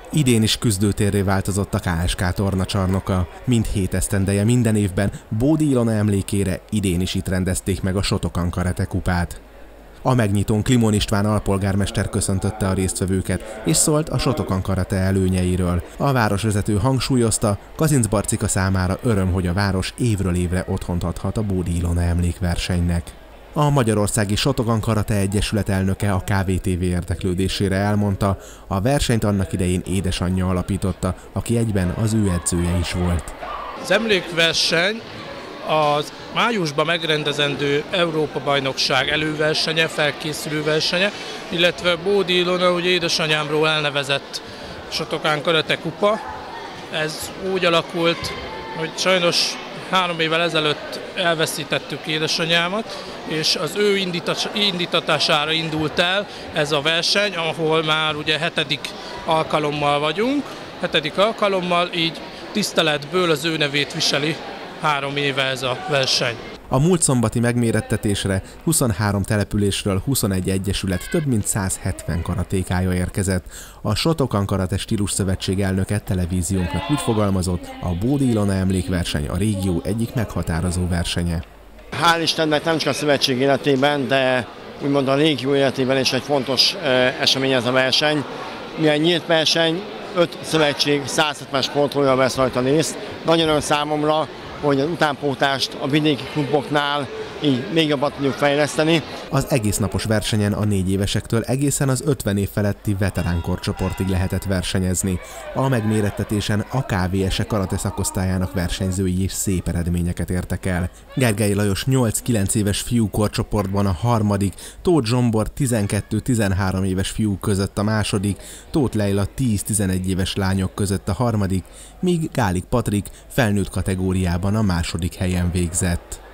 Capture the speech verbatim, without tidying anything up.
Idén is küzdőtérré változott a ká es ká tornacsarnoka. Mindhét esztendeje minden évben Bódi Ilona emlékére idén is itt rendezték meg a Shotokan Karate kupát. A megnyitón Klimon István alpolgármester köszöntötte a résztvevőket, és szólt a Shotokan Karate előnyeiről. A városvezető hangsúlyozta, Kazinc Barcika számára öröm, hogy a város évről évre otthont adhat a Bódi Ilona emlékversenynek. A Magyarországi Shotokan Karate Egyesület elnöke a ká vé té vé érdeklődésére elmondta, a versenyt annak idején édesanyja alapította, aki egyben az ő edzője is volt. Az emlékverseny az májusban megrendezendő Európa-bajnokság előversenye, felkészülő versenye, illetve Bódi Ilona, ugye édesanyámról elnevezett Shotokan Karate kupa. Ez úgy alakult, hogy sajnos három évvel ezelőtt elveszítettük édesanyámat, és az ő indítatására indult el ez a verseny, ahol már ugye hetedik alkalommal vagyunk, hetedik alkalommal, így tiszteletből az ő nevét viseli három éve ez a verseny. A múlt szombati megmérettetésre huszonhárom településről huszonegy egyesület több mint száz hetven karatékája érkezett. A Shotokan Karate Stílus Szövetség elnöke televíziónknak úgy fogalmazott, a Bódi Ilona emlékverseny a régió egyik meghatározó versenye. Hál' Istennek nem csak a szövetség életében, de úgymond a régió életében is egy fontos esemény ez a verseny. Milyen nyílt verseny, öt szövetség száz hetven sportolója vesz rajta részt. Nagyon öröm számomra, hogy az utánpótást a vidéki kluboknál így még jobban tudjuk fejleszteni. Az egésznapos versenyen a négy évesektől egészen az ötven év feletti veterán korcsoportig lehetett versenyezni. A megmérettetésen a ká vé es e karate szakosztályának versenyzői is szép eredményeket értek el. Gergely Lajos nyolc-kilenc éves fiú korcsoportban a harmadik, Tóth Zsombor tizenkettő-tizenhárom éves fiúk között a második, Tóth Leila tíz-tizenegy éves lányok között a harmadik, míg Gálik Patrik felnőtt kategóriában a második helyen végzett.